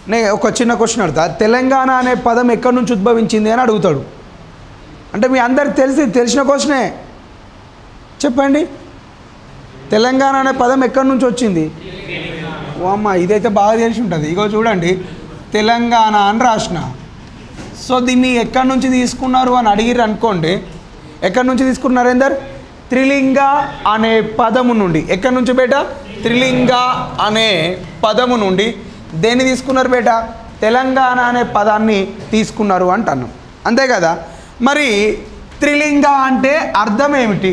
నేను ఒక చిన్న క్వశ్చన్ అడుగుతా, తెలంగాణ అనే పదం ఎక్కడి నుంచి ఉద్భవించింది అని అడుగుతాడు. అంటే మీ అందరికి తెలిసిన క్వశ్చనే, చెప్పండి. తెలంగాణ అనే పదం ఎక్కడి నుంచి వచ్చింది? ఓ అమ్మ, ఇదైతే బాగా తెలిసి ఉంటుంది. ఇగో చూడండి, తెలంగాణ అని రాసిన. సో దీన్ని ఎక్కడి నుంచి తీసుకున్నారు అని అడిగిర్రు అనుకోండి, ఎక్కడి నుంచి తీసుకున్నారు ఏందర్? త్రిలింగ అనే పదము నుండి. ఎక్కడి నుంచి బేట? త్రిలింగ అనే పదము నుండి దేన్ని తీసుకున్నారు బేట? తెలంగాణ అనే పదాన్ని తీసుకున్నారు అంటున్నాం, అంతే కదా. మరి త్రిలింగ అంటే అర్థం ఏమిటి?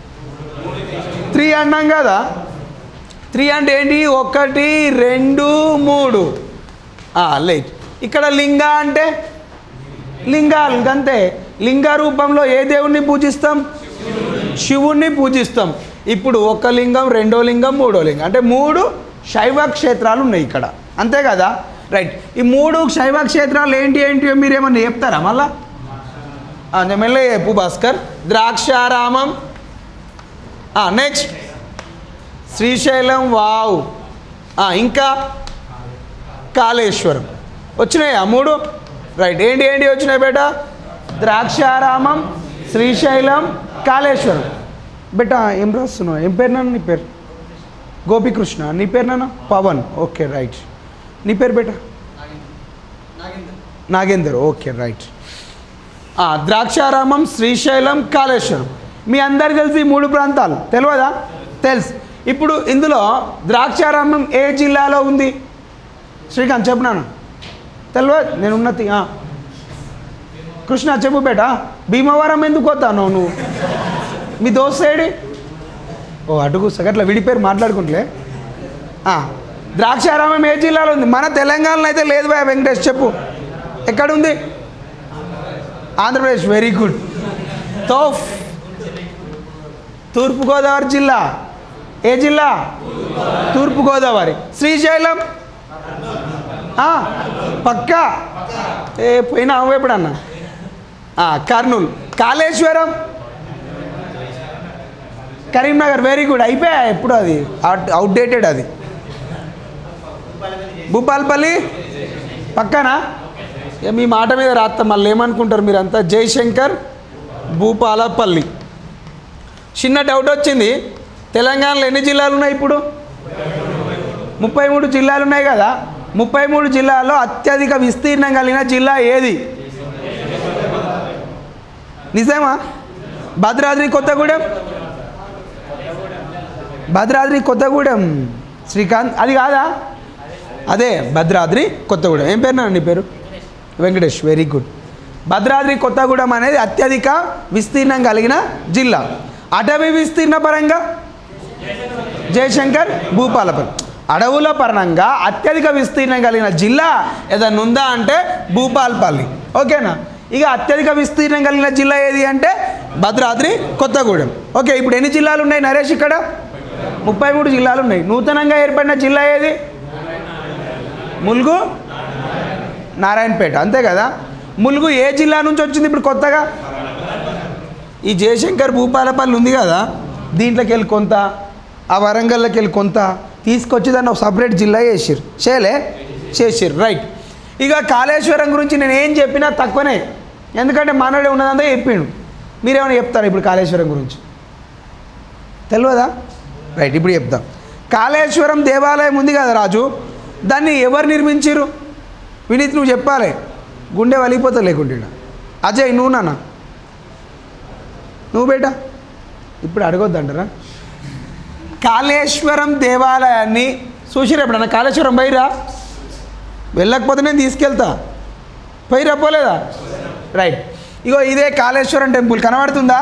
3 అన్నాం కదా. 3 అంటే ఏంటి? 1 2 3. లైట్. ఇక్కడ లింగ అంటే లింగాలు, అంతే. లింగ రూపంలో ఏ దేవుణ్ణి పూజిస్తాం? శివుణ్ణి పూజిస్తాం. ఇప్పుడు 1 లింగం, 2వ లింగం, 3వ లింగం, అంటే 3 శైవ క్షేత్రాలు ఉన్నాయి ఇక్కడ, అంతే కదా. రైట్. ఈ 3 శైవ క్షేత్రాలు ఏంటి మీరు ఏమన్నా చెప్తారా మళ్ళా? మెల్లగా చెప్పు భాస్కర్. ద్రాక్షారామం, నెక్స్ట్ శ్రీశైలం, వావ్, ఇంకా కాళేశ్వరం. వచ్చినాయా 3? రైట్. ఏంటి వచ్చినాయి బేట? ద్రాక్షారామం, శ్రీశైలం, కాళేశ్వరం. బేట ఏం రాస్తున్నావు? ఏం పేరు నాన్న? నీ పేరు గోపికృష్ణ. నీ పేరు నాన్న? పవన్. Okay right. నీ పేరు బేట? నాగేందర్. Okay right. ద్రాక్షారామం, శ్రీశైలం, కాళేశ్వరం. మీ అందరికి తెలిసి 3 ప్రాంతాలు తెలియదా? తెలుసు. ఇప్పుడు ఇందులో ద్రాక్షారామం ఏ జిల్లాలో ఉంది? శ్రీకాంత్ చెప్పినాను. తెలియదు, నేను ఉన్నతి. కృష్ణ చెప్పు బేట. భీమవరం ఎందుకు పోతాను నువ్వు? మీ దోస్త్ ఏడి? ఓ అడుగు సగట్ల విడిపేరు మాట్లాడుకుంటలే. ద్రాక్షారామం ఏ జిల్లాలో ఉంది? మన తెలంగాణలో అయితే లేదు భయ వెంకటేష్, చెప్పు ఎక్కడుంది? ఆంధ్రప్రదేశ్. Very good. తూర్పుగోదావరి జిల్లా. ఏ జిల్లా? తూర్పుగోదావరి. శ్రీశైలం పక్కా పోయినా ఎప్పుడన్నా? కర్నూలు. కాళేశ్వరం కరీంనగర్. Very good. అయిపోయా ఎప్పుడు? అది అవుట్డేటెడ్. అది భూపాలపల్లి పక్కనా? మీ మాట మీద రాస్తా, మళ్ళీ ఏమనుకుంటారు మీరంతా. జయశంకర్, భూపాలపల్లి. చిన్న డౌట్ వచ్చింది, తెలంగాణలో ఎన్ని జిల్లాలు ఉన్నాయి ఇప్పుడు? 33 జిల్లాలు ఉన్నాయి కదా. 33 జిల్లాల్లో అత్యధిక విస్తీర్ణం కలిగిన జిల్లా ఏది? నిజమా? భద్రాద్రి కొత్తగూడెం. భద్రాద్రి కొత్తగూడెం శ్రీకాంత్, అది కాదా? అదే భద్రాద్రి కొత్తగూడెం. ఏం పేరు నాన్న నీ పేరు? వెంకటేష్. Very good. భద్రాద్రి కొత్తగూడెం అనేది అత్యధిక విస్తీర్ణం కలిగిన జిల్లా. అటవీ విస్తీర్ణ పరంగా జయశంకర్, భూపాలపల్లి. అడవుల పరంగా అత్యధిక విస్తీర్ణం కలిగిన జిల్లా ఏదన్నా ఉందా అంటే భూపాలపల్లి. ఓకేనా? ఇక అత్యధిక విస్తీర్ణం కలిగిన జిల్లా ఏది అంటే భద్రాద్రి కొత్తగూడెం. ఓకే. ఇప్పుడు ఎన్ని జిల్లాలు ఉన్నాయి నరేష్? ఇక్కడ 33 జిల్లాలు ఉన్నాయి. నూతనంగా ఏర్పడిన జిల్లా ఏది? ములుగు, నారాయణపేట, అంతే కదా. ములుగు ఏ జిల్లా నుంచి వచ్చింది ఇప్పుడు కొత్తగా? ఈ జయశంకర్, భూపాలపల్లి ఉంది కదా, దీంట్లోకి వెళ్ళి కొంత, ఆ వరంగల్లోకి వెళ్ళి కొంత తీసుకొచ్చి దాన్ని ఒక సపరేట్ జిల్లా చేసిర్రు. చేసిర్రు. రైట్. ఇక కాళేశ్వరం గురించి నేను ఏం చెప్పినా తక్కువనే, ఎందుకంటే మనోడే ఉన్నదంతా చెప్పిండు. మీరేమైనా చెప్తారా ఇప్పుడు కాళేశ్వరం గురించి? తెలియదా? రైట్. ఇప్పుడు చెప్తాం. కాళేశ్వరం దేవాలయం ఉంది కదా రాజు, దాన్ని ఎవరు నిర్మించారు? వినీత్ నువ్వు చెప్పాలి, గుండె వలిగిపోతా లేకుంటే. అజయ్ నువ్వు నాన్న, నువ్వు బేటా ఇప్పుడు అడగొద్దంటారా? కాళేశ్వరం దేవాలయాన్ని చూసిరా ఎప్పుడన్నా? కాళేశ్వరం పోయిరా? వెళ్ళకపోతే నేను తీసుకెళ్తా. పోయిరా? పోలేదా? రైట్. ఇగో ఇదే కాళేశ్వరం టెంపుల్ కనబడుతుందా?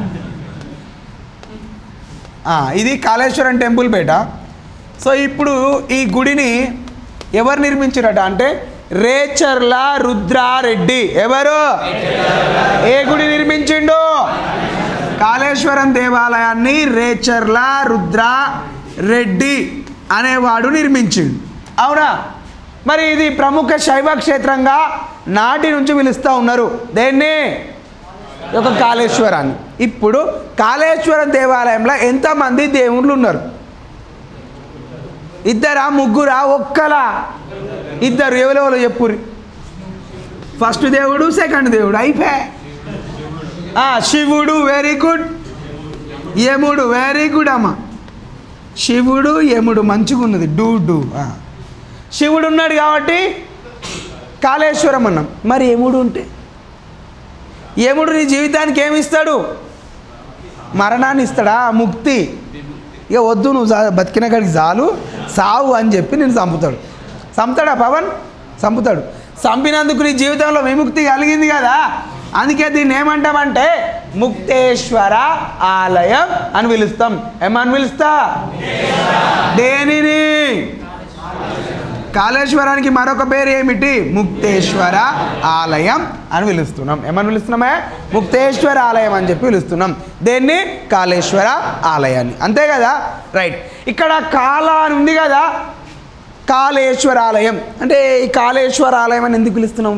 ఇది కాళేశ్వరం టెంపుల్ బేట. సో ఇప్పుడు ఈ గుడిని ఎవరు నిర్మించారట అంటే రేచర్ల రుద్రారెడ్డి. ఎవరు? ఏ గుడి నిర్మించిండు? కాళేశ్వరం దేవాలయాన్ని రేచర్ల రుద్రారెడ్డి అనేవాడు నిర్మించిండు. అవునా? మరి ఇది ప్రముఖ శైవ క్షేత్రంగా నాటి నుంచి పిలుస్తూ ఉన్నారు దేన్ని? ఒక కాళేశ్వరాన్ని. ఇప్పుడు కాళేశ్వరం దేవాలయంలో ఎంతమంది దేవుళ్ళు ఉన్నారు? 2, 3, 1? ఇద్దరు ఎవరెవరో చెప్పుర్రి. ఫస్ట్ దేవుడు, సెకండ్ దేవుడు, అయిపోయా. శివుడు, వెరీ గుడ్. యముడు, వెరీ గుడ్ అమ్మ. శివుడు, యముడు, మంచిగా ఉన్నది. డూ. శివుడు ఉన్నాడు కాబట్టి కాళేశ్వరం అన్నాం. మరి యముడు ఉంటే, యముడు నీ జీవితానికి ఏమి ఇస్తాడు? మరణాన్ని ఇస్తాడా? ముక్తి. ఇక వద్దు, నువ్వు బతికిన కాడికి చాలు, సావు అని చెప్పి నేను చంపుతాడా పవన్? చంపుతాడు. చంపినందుకు నీ జీవితంలో విముక్తి కలిగింది కదా. అందుకే దీన్ని ఏమంటామంటే ముక్తేశ్వర ఆలయం అని పిలుస్తాం. ఏమని పిలుస్తా? దేనిని? కాళేశ్వరానికి మరొక పేరు ఏమిటి? ముక్తేశ్వర ఆలయం అని పిలుస్తున్నాం. ఏమని పిలుస్తున్నామే? ముక్తేశ్వర ఆలయం అని చెప్పి పిలుస్తున్నాం. దేన్ని? కాళేశ్వర ఆలయాన్ని. అంతే కదా? రైట్. ఇక్కడ కాళ అని ఉంది కదా, కాళేశ్వర ఆలయం అంటే ఈ కాళేశ్వర ఆలయం అని ఎందుకు పిలుస్తున్నాం?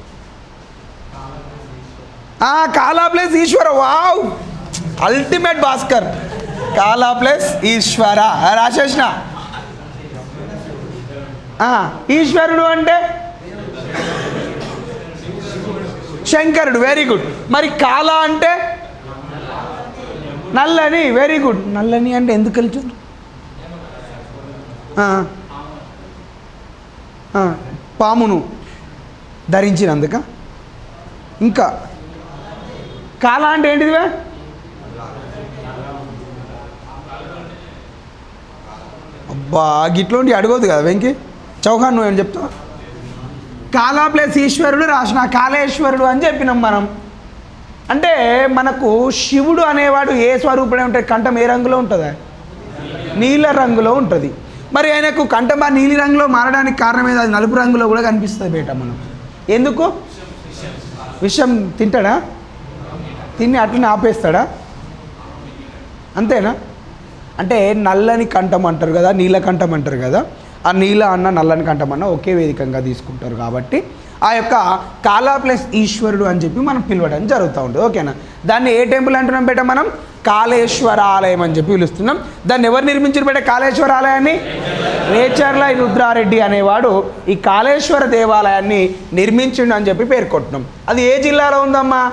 కాళా plus Eshwara. Wow, ultimate Bhaskar. కాళా ప్లస్ ఈశ్వర రాసేసిన. ఈశ్వరుడు అంటే శంకరుడు, వెరీ గుడ్. మరి కాళ అంటే నల్లని, వెరీ గుడ్. నల్లని అంటే ఎందుకు వెళ్తుంది? పామును ధరించినందుక. ఇంకా కాళ అంటే ఏంటిదివే? అబ్బా, గిట్లోంటి అడగదు కదా వెంకి. చౌహాన్ నువ్వేం చెప్తావు? కాళా ప్లస్ ఈశ్వరుడు రాసిన కాళేశ్వరుడు అని చెప్పినాం మనం. అంటే మనకు శివుడు అనేవాడు ఏ స్వరూపుడే ఉంటాయి? కంఠం ఏ రంగులో ఉంటుందా? నీల రంగులో ఉంటుంది. మరి ఆయనకు కంఠం నీలి రంగులో మారడానికి కారణం ఏదో, అది నలుపు రంగులో కూడా కనిపిస్తుంది బేట. మనం ఎందుకు? విషం తింటాడా? తిని అట్లనే ఆపేస్తాడా? అంతేనా? అంటే నల్లని కంఠం అంటారు కదా, నీలకంఠం అంటారు కదా. ఆ నీల అన్న నల్లని కంఠం అన్న ఒకే వేదికంగా తీసుకుంటారు కాబట్టి ఆ యొక్క కాళా ప్లస్ ఈశ్వరుడు అని చెప్పి మనం పిలవడం జరుగుతూ ఉంటుంది. ఓకేనా? దాన్ని ఏ టెంపుల్ అంటున్నాం బేట? మనం కాళేశ్వర ఆలయం అని చెప్పి పిలుస్తున్నాం. దాన్ని ఎవరు నిర్మించారు బేట? కాళేశ్వర ఆలయాన్ని రేచర్ల రుద్రారెడ్డి అనేవాడు ఈ కాళేశ్వర దేవాలయాన్ని నిర్మించిండు అని చెప్పి పేర్కొంటున్నాం. అది ఏ జిల్లాలో ఉందమ్మా?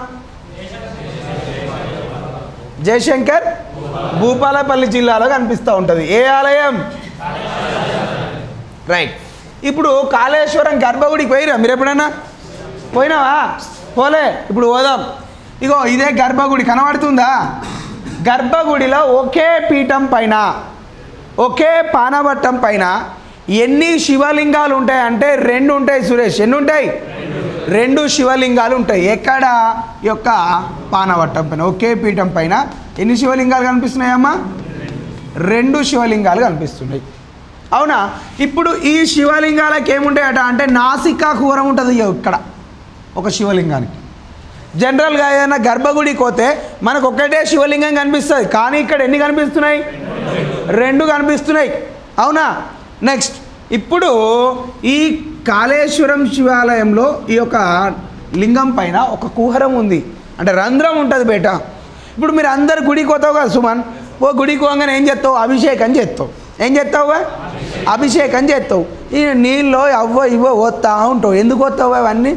జయశంకర్ భూపాలపల్లి జిల్లాలో కనిపిస్తూ ఉంటుంది. ఏ ఆలయం? రైట్. ఇప్పుడు కాళేశ్వరం గర్భగుడికి పోయిరా మీరు? ఎప్పుడైనా పోయినావా? పోలే. ఇప్పుడు పోదాం. ఇగో ఇదే గర్భగుడి, కనబడుతుందా? గర్భగుడిలో ఒకే పీఠం పైన, ఒకే పానవట్టం పైన ఎన్ని శివలింగాలు ఉంటాయి అంటే 2 ఉంటాయి. సురేష్, ఎన్ని ఉంటాయి? 2 శివలింగాలు ఉంటాయి. ఎక్కడ? యొక్క పానవట్టం పైన, ఒకే పీఠం పైన ఎన్ని శివలింగాలు కనిపిస్తున్నాయమ్మా? 2 శివలింగాలు కనిపిస్తున్నాయి. అవునా? ఇప్పుడు ఈ శివలింగాలకు ఏముంటాయట అంటే నాసికా కూరం ఉంటుంది ఇక్కడ ఒక శివలింగానికి. జనరల్గా ఏదైనా గర్భగుడికి పోతే మనకు ఒకటే శివలింగం కనిపిస్తుంది, కానీ ఇక్కడ ఎన్ని కనిపిస్తున్నాయి? 2 కనిపిస్తున్నాయి. అవునా? నెక్స్ట్, ఇప్పుడు ఈ కాళేశ్వరం శివాలయంలో ఈ యొక్క లింగం పైన ఒక కుహరం ఉంది, అంటే రంధ్రం ఉంటుంది బేట. ఇప్పుడు మీరు అందరు గుడికి పోతావు కదా సుమన్, ఓ గుడికి పోగానే ఏం చేస్తావు? అభిషేకం చేస్తావు. ఏం చేస్తావు? అభిషేకం చేస్తావు. ఈ నీళ్ళు అవ్వ ఇవ్వ పోతా ఉంటావు. ఎందుకు పోతావు అవన్నీ?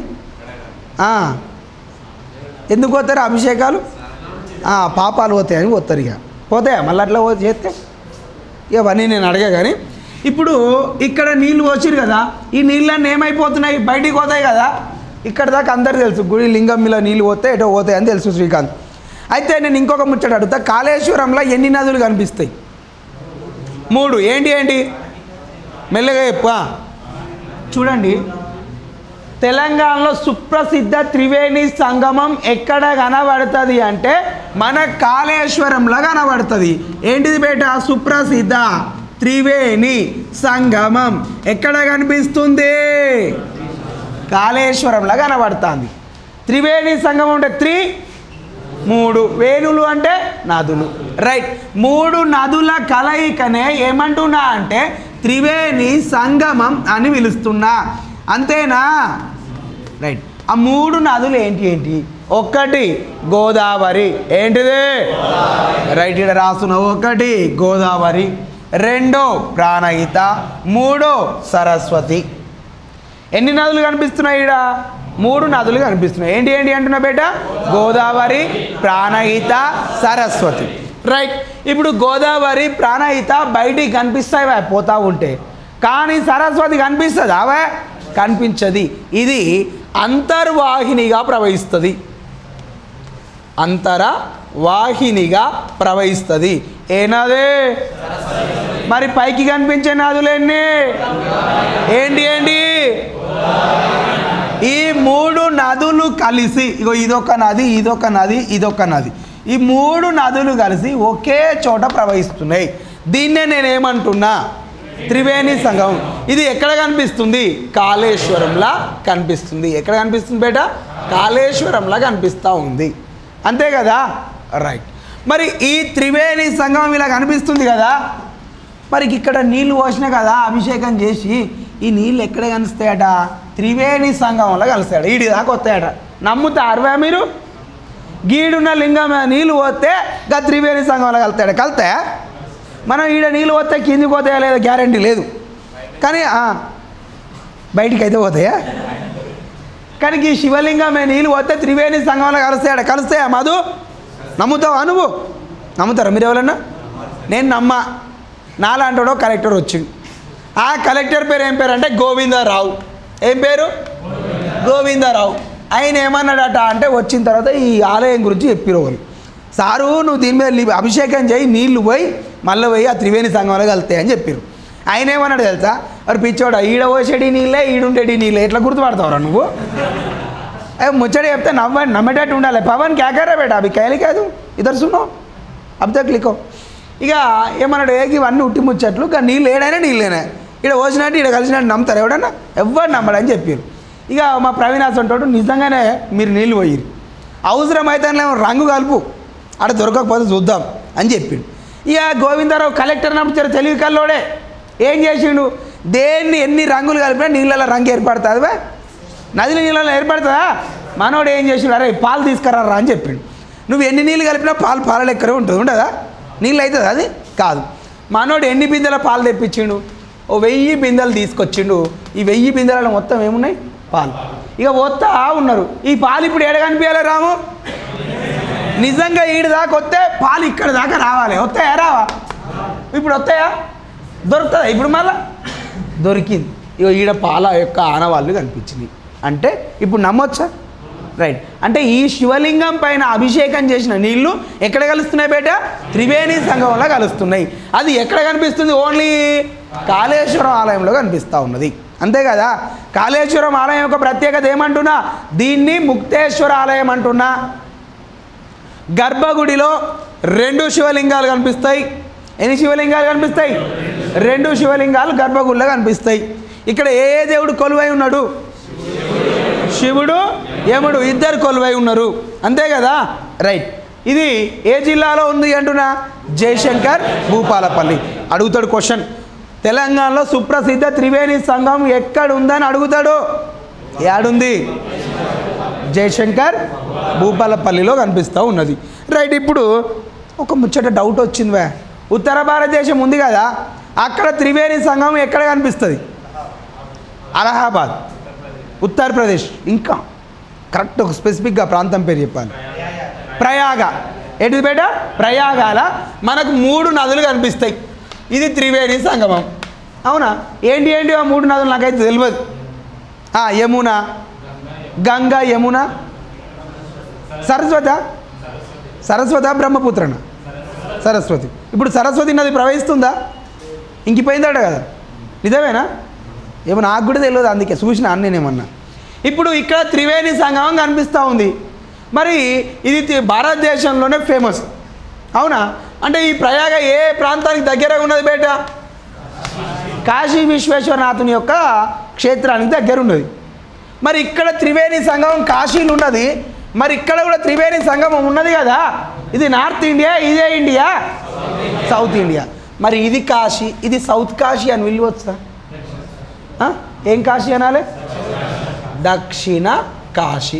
ఎందుకు పోతారు అభిషేకాలు? పాపాలు పోతాయని పోతారు. ఇక పోతాయా మళ్ళీ అట్లా చేస్తే? ఇవన్నీ నేను అడిగా. కానీ ఇప్పుడు ఇక్కడ నీళ్ళు పోసిరు కదా, ఈ నీళ్ళన్నీ ఏమైపోతున్నాయి? బయటికి పోతాయి కదా. ఇక్కడ దాకా అందరు తెలుసు, గుడి లింగం మీద నీళ్ళు పోతే ఎటో పోతాయి అని తెలుసు శ్రీకాంత్. అయితే నేను ఇంకొక ముచ్చట అడుగుతా. కాళేశ్వరంలో ఎన్ని నదులు కనిపిస్తాయి? 3. ఏంటి? మెల్లగా చెప్పు. చూడండి, తెలంగాణలో సుప్రసిద్ధ త్రివేణి సంగమం ఎక్కడ కనబడుతుంది అంటే మన కాళేశ్వరంలో కనబడుతుంది. ఏంటిది బేట? సుప్రసిద్ధ త్రివేణి సంగమం ఎక్కడ కనిపిస్తుంది? కాళేశ్వరంలో కనబడుతుంది. త్రివేణి సంగమం అంటే 3 వేణులు అంటే నదులు. రైట్. 3 నదుల కలయికనే ఏమంటున్నా అంటే త్రివేణి సంగమం అని పిలుస్తున్నా. అంతేనా? రైట్. ఆ 3 నదులు ఏంటి? 1 గోదావరి. ఏంటిది? రైట్, ఇక్కడ రాస్తున్నా. 1 గోదావరి, 2 ప్రాణహిత, 3 సరస్వతి. ఎన్ని నదులు కనిపిస్తున్నాయి ఈడ 3 నదులు కనిపిస్తున్నాయి ఏంటి ఏంటి అంటున్నా బేట గోదావరి ప్రాణహిత సరస్వతి రైట్ ఇప్పుడు గోదావరి ప్రాణహిత బయటికి కనిపిస్తాయి పోతా ఉంటే కానీ సరస్వతి కనిపిస్తుంది అవే కనిపించది ఇది అంతర్వాహినిగా ప్రవహిస్తుంది అంతర్వాహినిగా ప్రవహిస్తుంది ఏ నదే మరి పైకి కనిపించే నదులన్నీ ఏంటి ఏంటి ఈ 3 నదులు కలిసి ఇగో ఇదొక నది ఇదొక నది ఇదొక నది ఈ 3 నదులు కలిసి ఒకే చోట ప్రవహిస్తున్నాయి దీన్నే నేనేమంటున్నా త్రివేణి సంగమం ఇది ఎక్కడ కనిపిస్తుంది కాళేశ్వరంలా కనిపిస్తుంది ఎక్కడ కనిపిస్తుంది బేట కాళేశ్వరంలా కనిపిస్తూ ఉంది అంతే కదా రైట్ మరి ఈ త్రివేణి సంగమం ఇలా కనిపిస్తుంది కదా మరి ఇక్కడ నీళ్లు పోసినా కదా అభిషేకం చేసి ఈ నీళ్ళు ఎక్కడ కలుస్తాయట త్రివేణి సంగమంలో కలుస్తాయట ఈడి దాకా వస్తాయట నమ్ముతారువా మీరు గీడున్న లింగం నీళ్ళు పోతే గా త్రివేణి సంగమంలో కలుస్తాయట కలుతాయా మనం ఈడ నీళ్ళు పోతే కిందికి పోతాయా లేదా గ్యారంటీ లేదు కానీ బయటికి అయితే పోతాయా కానీ ఈ శివలింగమే నీళ్ళు పోతే త్రివేణి సంగమంలో కలుస్తాయా మధు నమ్ముతావా నువ్వు నమ్ముతారా మీరు ఎవరన్నా నేను నమ్మా నాలాంటోడో కలెక్టర్ వచ్చింది ఆ కలెక్టర్ పేరు ఏం పేరు అంటే గోవిందరావు ఏం పేరు గోవిందరావు ఆయన ఏమన్నాడట అంటే వచ్చిన తర్వాత ఈ ఆలయం గురించి చెప్పిరోళ్ళు సారు నువ్వు దీని మీద అభిషేకం చేయి నీళ్లు పోయి మళ్ళీ పోయి ఆ త్రివేణి సంగంలో కలుతాయి అని చెప్పారు ఆయన ఏమన్నాడు తెలుసా మరి పిచ్చోడ ఈడ పోసేటి నీళ్ళే ఈడుండేటి నీళ్ళే ఎట్లా గుర్తుపడతావురా నువ్వు ముచ్చట చెప్తే నమ్మేటట్టు ఉండాలి పవన్ క్యాకరా బేటా అవి కైలి కాదు ఇద్దరు సున్నో అబ్ తక్ లిఖో ఇక ఏమన్నాడు ఇవన్నీ ఉట్టి ముచ్చట్లు ఇక నీళ్ళు ఏడైనా నీళ్ళేనా ఇక్కడ పోసినట్టు ఇక్కడ కలిసినట్టు నమ్ముతారు ఎవడన్నా ఎవ్వరు నమ్మడని చెప్పారు ఇక మా ప్రవీణాస్ అంటాడు నిజంగానే మీరు నీళ్ళు పోయిరు అవసరమైతే రంగు కలుపు అక్కడ దొరకకపోతే చూద్దాం అని చెప్పిండు ఇక గోవిందరావు కలెక్టర్ నమ్ముతారు తెలివి కల్లోడే ఏం చేసిండు దేన్ని ఎన్ని రంగులు కలిపినా నీళ్ళలో రంగు ఏర్పడుతుంది నదిలో నీళ్ళలో ఏర్పడుతుందా మనోడు ఏం చేసిండు అరే పాలు తీసుకురారా అని చెప్పిండు నువ్వు ఎన్ని నీళ్ళు కలిపినా పాల లెక్కరే ఉంటుంది ఉండదా నీళ్ళు అవుతుంది అది కాదు మనోడు ఎన్ని బిందెల పాలు తెప్పించిండు 1000 బిందెలు తీసుకొచ్చిండు ఈ 1000 బిందెలలో మొత్తం ఏమున్నాయి పాలు ఇక పోతా ఉన్నారు ఈ పాలు ఇప్పుడు ఎడ కనిపించాలి రాము నిజంగా ఈడు దాకా వస్తే పాలు ఇక్కడ దాకా రావాలి వస్తాయా రావా ఇప్పుడు వస్తాయా దొరుకుతుందా ఇప్పుడు మళ్ళా దొరికింది ఇక ఈడ పాల యొక్క ఆనవాళ్ళు కనిపించింది అంటే ఇప్పుడు నమ్మొచ్చా రైట్ అంటే ఈ శివలింగం పైన అభిషేకం చేసిన నీళ్లు ఎక్కడ కలుస్తున్నాయి బేట త్రివేణి సంగమంలో కలుస్తున్నాయి అది ఎక్కడ కనిపిస్తుంది ఓన్లీ కాళేశ్వరం ఆలయంలో కనిపిస్తూ ఉన్నది అంతే కదా కాళేశ్వరం ఆలయం యొక్క ప్రత్యేకత ఏమంటున్నా దీన్ని ముక్తేశ్వర ఆలయం అంటున్నా గర్భగుడిలో 2 శివలింగాలు కనిపిస్తాయి ఎన్ని శివలింగాలు కనిపిస్తాయి 2 శివలింగాలు గర్భగుడిలో కనిపిస్తాయి ఇక్కడ ఏ దేవుడు కొలువై ఉన్నాడు శివుడు యముడు ఇద్దరు కొలువై ఉన్నారు అంతే కదా రైట్ ఇది ఏ జిల్లాలో ఉంది అంటున్నా జయశంకర్ భూపాలపల్లి అడుగుతాడు క్వశ్చన్ తెలంగాణలో సుప్రసిద్ధ త్రివేణి సంగమం ఎక్కడ ఉందని అడుగుతాడు ఏడుంది జయశంకర్ భూపాలపల్లిలో కనిపిస్తూ ఉన్నది రైట్ ఇప్పుడు ఒక ముచ్చట డౌట్ వచ్చింది ఉత్తర భారతదేశం ఉంది కదా అక్కడ త్రివేణి సంగమం ఎక్కడ కనిపిస్తుంది అలహాబాద్ ఉత్తరప్రదేశ్ ఇంకా కరెక్ట్ ఒక స్పెసిఫిక్గా ప్రాంతం పేరు చెప్పాలి ప్రయాగ ఏంటిది బేట ప్రయాగాల మనకు 3 నదులు కనిపిస్తాయి ఇది త్రివేణి సంగమం అవునా ఏంటి ఏంటి ఆ 3 నదులు నాకైతే తెలియదు యమున గంగా యమున సరస్వత బ్రహ్మపుత్రన సరస్వతి ఇప్పుడు సరస్వతి నది ప్రవహిస్తుందా ఇంకిపోయిందట కదా నిజమేనా ఏమో నాకు కూడా తెలియదు అందుకే చూసిన నేనేమన్నా ఇప్పుడు ఇక్కడ త్రివేణి సంగమం కనిపిస్తూ ఉంది మరి ఇది భారతదేశంలోనే ఫేమస్ అవునా అంటే ఈ ప్రయాగ ఏ ప్రాంతానికి దగ్గరగా ఉన్నది బేట కాశీ విశ్వేశ్వరనాథుని యొక్క క్షేత్రానికి దగ్గర ఉన్నది మరి ఇక్కడ త్రివేణి సంగమం కాశీలో ఉన్నది మరి ఇక్కడ కూడా త్రివేణి సంగమం ఉన్నది కదా ఇది నార్త్ ఇండియా ఇదే ఇండియా సౌత్ ఇండియా మరి ఇది కాశీ ఇది సౌత్ కాశీ అని వెళ్ళవచ్చా ఏం కాశీ అనాలి దక్షిణ కాశీ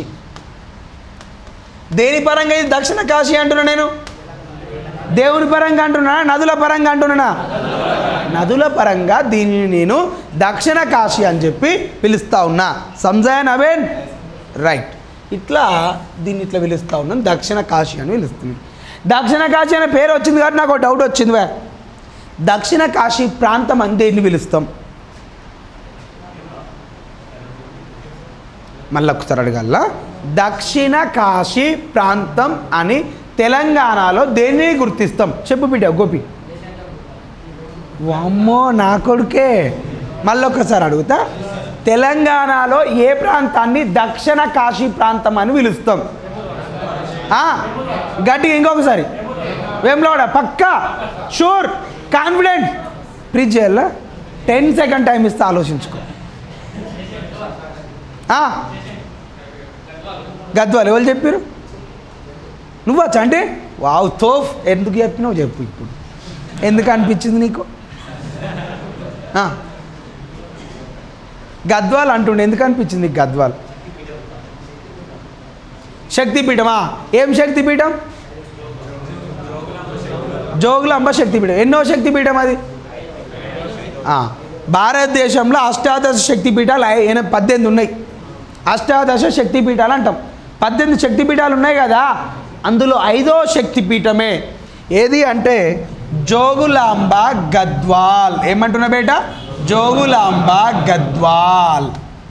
దేని పరంగా ఇది దక్షిణ కాశీ అంటున్నా నేను దేవుని పరంగా అంటున్నా నదుల పరంగా అంటున్నా నదుల పరంగా దీనిని నేను దక్షిణ కాశీ అని చెప్పి పిలుస్తూ ఉన్నా. సంజయ్ నవేన్ రైట్. ఇట్లా దీన్ని ఇట్లా పిలుస్తూ ఉన్నాను, దక్షిణ కాశీ అని పిలుస్తున్నాను. దక్షిణ కాశీ అనే పేరు వచ్చింది కాబట్టి నాకు ఒక డౌట్ వచ్చింది. దక్షిణ కాశీ ప్రాంతం అని దేన్ని పిలుస్తాం? మళ్ళీ ఒకసారి అడగల్లా. దక్షిణ కాశీ ప్రాంతం అని తెలంగాణలో దేన్ని గుర్తిస్తాం? చెప్పు బిడ్డ గోపి. వామ్మో నా కొడుకే. మళ్ళీ ఒకసారి అడుగుతా, తెలంగాణలో ఏ ప్రాంతాన్ని దక్షిణ కాశీ ప్రాంతం అని పిలుస్తాం? గట్టిగా ఇంకొకసారి. వేములవాడ పక్కా, షూర్, కాన్ఫిడెంట్. ప్లీజ్ చేయాలా? 10 సెకండ్ టైం ఇస్తే ఆలోచించుకో. గద్వాల్ ఎవరు చెప్పారు? నువ్వచ్చా అంటే? వావ్ తోఫ్. ఎందుకు చెప్పినావు చెప్పు ఇప్పుడు. ఎందుకు అనిపించింది నీకు? గద్వాల్ అంటుండే, ఎందుకు అనిపించింది నీకు గద్వాల్? శక్తిపీఠమా? ఏం శక్తిపీఠం? జోగులాంబ శక్తిపీఠం. ఎన్నో శక్తిపీఠం అది? భారతదేశంలో అష్టాదశ శక్తిపీఠాలు 18 ఉన్నాయి. అష్టాదశ శక్తిపీఠాలు అంటాం. 18 శక్తిపీఠాలు ఉన్నాయి కదా, అందులో 5వ శక్తిపీఠమే ఏది అంటే జోగులాంబ గద్వాల్. ఏమంటున్నా బేట? జోగులాంబ గద్వాల్,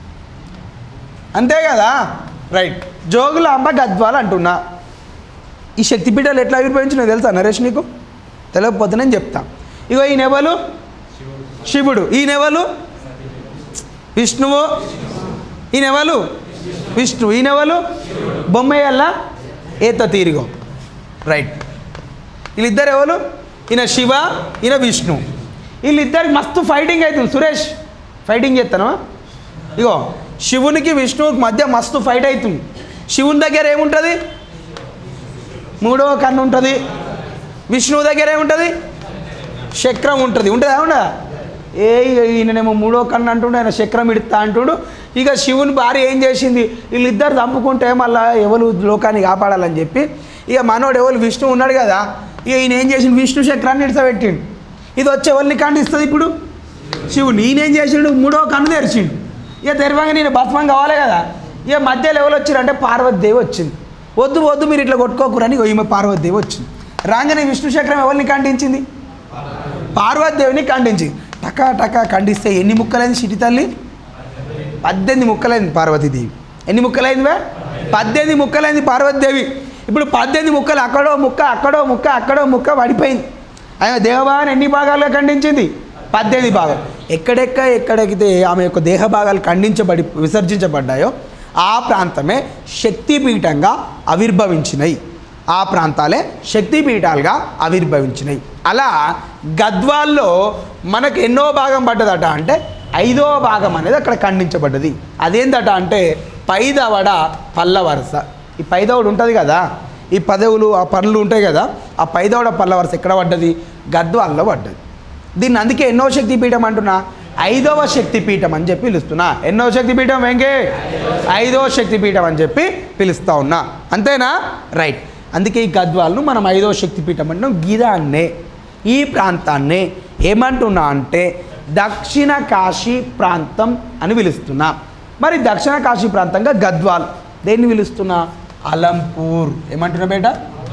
అంతే కదా? రైట్. జోగులాంబ గద్వాల్ అంటున్నా. ఈ శక్తిపీఠాలు ఎట్లా ఆవిర్భవించినాయో తెలుసా నరేష్ నీకు? తెలియకపోతే నేను చెప్తా. ఇగో ఈయనెవలు? శివుడు. ఈయనెవలు? విష్ణువు. ఈయనెవలు? విష్ణు. ఈయనెవలు? బొమ్మయ్యల్లా ఏత తీరిగో. రైట్. వీళ్ళిద్దరు ఎవరు? ఈయన శివ, ఈయన విష్ణు. వీళ్ళిద్దరికి మస్తు ఫైటింగ్ అవుతుంది. సురేష్ ఫైటింగ్ చేస్తాను. ఇగో శివునికి విష్ణువుకి మధ్య మస్తు ఫైట్ అవుతుంది. శివుని దగ్గర ఏముంటుంది? 3వ కన్ను ఉంటుంది. విష్ణువు దగ్గర ఏముంటుంది? చక్రం ఉంటుంది. ఉంటుందా? ఉండదా? ఈయనేమో 3వ కన్ను అంటుండే, ఆయన చక్రం ఇడతా అంటుడు. ఇక శివుని భార్య ఏం చేసింది? వీళ్ళిద్దరు చంపుకుంటే మళ్ళీ ఎవరు లోకాన్ని కాపాడాలని చెప్పి ఇక మనోడు ఎవరు విష్ణు ఉన్నాడు కదా, ఇక ఈయన ఏం చేసిండు? విష్ణు చక్రాన్ని ఇడసబెట్టిండు. ఇది వచ్చే ఎవరిని ఖండిస్తుంది ఇప్పుడు? శివుని. ఈయన ఏం చేసిండు? 3వ కన్ను తెరిచిండు. ఇక తెరవంగా నేను భస్మం కావాలి కదా. ఇక మధ్యలో ఎవరు వచ్చారంటే పార్వతీదేవి వచ్చింది. వద్దు వద్దు మీరు ఇట్లా కొట్టుకోకూరని ఈమె పార్వతీదేవి వచ్చింది. రాగానే విష్ణు చక్రం ఎవరిని ఖండించింది? పార్వతీదేవిని ఖండించింది. టకా టకా ఖండిస్తే ఎన్ని ముక్కలైంది సిటి తల్లి? 18 ముక్కలైంది పార్వతీదేవి. ఎన్ని ముక్కలైందివే? 18 ముక్కలైంది పార్వతీదేవి. ఇప్పుడు 18 ముక్కలు, అక్కడో ముక్క, అక్కడో ముక్క, అక్కడో ముక్క పడిపోయింది. ఆమె దేహభాగాన్ని ఎన్ని భాగాలుగా ఖండించింది? 18 భాగాలు. ఎక్కడెక్కడైతే ఆమె యొక్క దేహ భాగాలు విసర్జించబడ్డాయో ఆ ప్రాంతమే శక్తిపీఠంగా ఆవిర్భవించినాయి. ఆ ప్రాంతాలే శక్తిపీఠాలుగా ఆవిర్భవించినాయి. అలా గద్వాల్లో మనకు ఎన్నో భాగం పడ్డదట అంటే 5వ భాగం అనేది అక్కడ ఖండించబడ్డది. అదేందట అంటే పైదవడ పల్ల వరుస. ఈ పైదవడు ఉంటుంది కదా, ఈ పదవులు ఆ పనులు ఉంటాయి కదా, ఆ పైదవడ పల్ల వరుస ఎక్కడ పడ్డది? గద్వాల్లో పడ్డది. దీన్ని అందుకే ఎన్నో శక్తిపీఠం అంటున్నా? 5వ శక్తిపీఠం అని చెప్పి పిలుస్తున్నా. ఎన్నో శక్తిపీఠం వెంకే? 5వ శక్తిపీఠం అని చెప్పి పిలుస్తూ ఉన్నా. అంతేనా? రైట్. అందుకే ఈ గద్వాలను మనం 5వ శక్తిపీఠం అంటున్నాం. గిదాన్నే, ఈ ప్రాంతాన్నే ఏమంటున్నా అంటే దక్షిణ కాశీ ప్రాంతం అని పిలుస్తున్నా. మరి దక్షిణ కాశీ ప్రాంతంగా గద్వాల్ దేన్ని పిలుస్తున్నా? అలంపూర్. ఏమంటున్నా బేట?